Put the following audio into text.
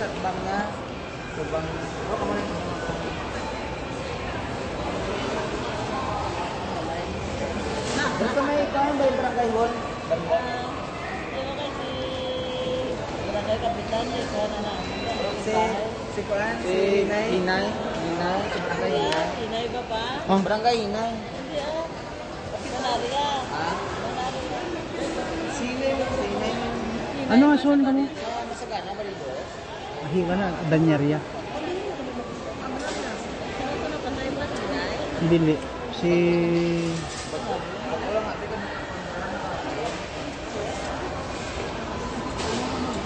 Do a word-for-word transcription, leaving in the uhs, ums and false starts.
sa bang nga. Sa bang. Ano ka man? Basta may kain ba yung barangay hall? Barangay. Barangay Kapitan, ikaw na na. Si, si Kuan? Si Inay? Inay? Inay? Si barangay Inay? Inay ba pa? Oh, barangay Inay. Hindi ah. Manariya. Ha? Manariya. Si Inay ba? Si Inay? Ano ang son ka mo? Masagana ba dito? Higa na, Danyarya. Dili. Si...